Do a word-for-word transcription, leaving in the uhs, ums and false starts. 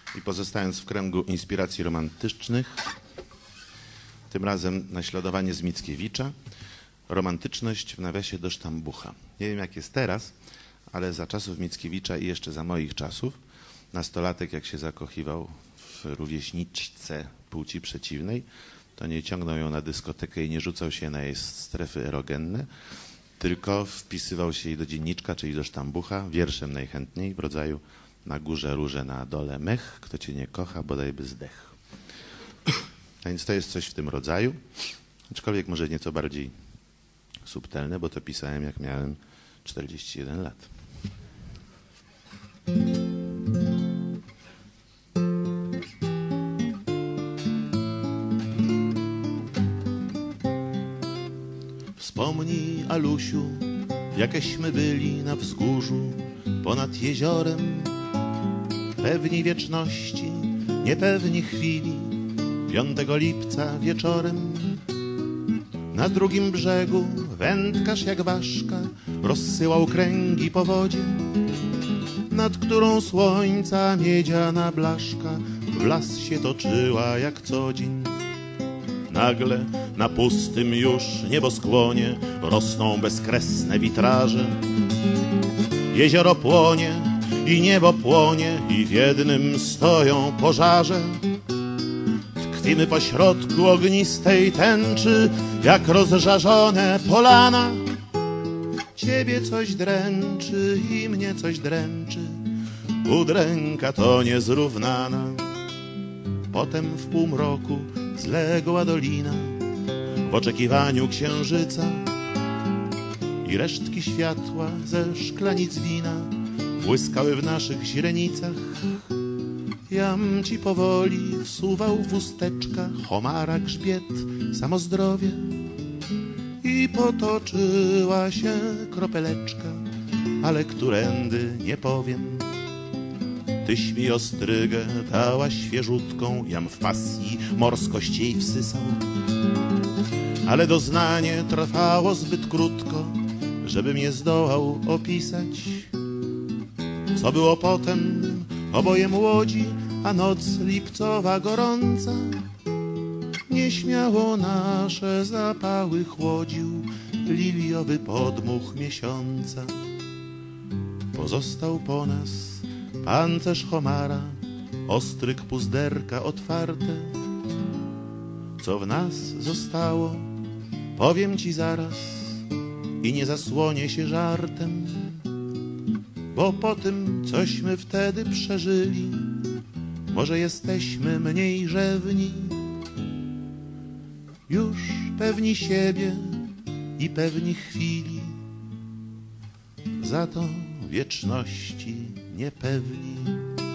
I pozostając w kręgu inspiracji romantycznych, tym razem naśladowanie z Mickiewicza, romantyczność w nawiasie do Sztambucha. Nie wiem jak jest teraz, ale za czasów Mickiewicza i jeszcze za moich czasów, nastolatek jak się zakochiwał w rówieśniczce płci przeciwnej, to nie ciągnął ją na dyskotekę i nie rzucał się na jej strefy erogenne, tylko wpisywał się jej do dzienniczka, czyli do Sztambucha, wierszem najchętniej w rodzaju: na górze róże, na dole mech, kto cię nie kocha, bodajby zdech. A więc to jest coś w tym rodzaju, aczkolwiek może nieco bardziej subtelne, bo to pisałem jak miałem czterdzieści jeden lat. Wspomnij, Alusiu, jakeśmy byli na wzgórzu ponad jeziorem, pewni wieczności, niepewni chwili, piątego lipca wieczorem. Na drugim brzegu wędkarz jak ważka rozsyłał kręgi po wodzie, nad którą słońca miedziana blaszka w las się toczyła jak co dzień. Nagle na pustym już nieboskłonie rosną bezkresne witraże. Jezioro płonie i niebo płonie i w jednym stoją pożarze. Tkwimy pośrodku ognistej tęczy jak rozżarzone polana. Ciebie coś dręczy i mnie coś dręczy, udręka to niezrównana. Potem w półmroku zległa dolina w oczekiwaniu księżyca i resztki światła ze szklanic wina błyskały w naszych źrenicach. Jam ci powoli wsuwał w usteczka homara grzbiet, samozdrowie i potoczyła się kropeleczka, ale którędy nie powiem. Tyś mi ostrygę dała świeżutką, jam w pasji morskość jej wsysał, ale doznanie trwało zbyt krótko, żebym nie zdołał opisać. Co było potem, oboje młodzi, a noc lipcowa gorąca nieśmiało nasze zapały chłodził liliowy podmuch miesiąca. Pozostał po nas pancerz homara, ostryg puzderka otwarte. Co w nas zostało, powiem ci zaraz i nie zasłonię się żartem, bo po tym, cośmy wtedy przeżyli, może jesteśmy mniej rzewni, już pewni siebie i pewni chwili, za to wieczności niepewni.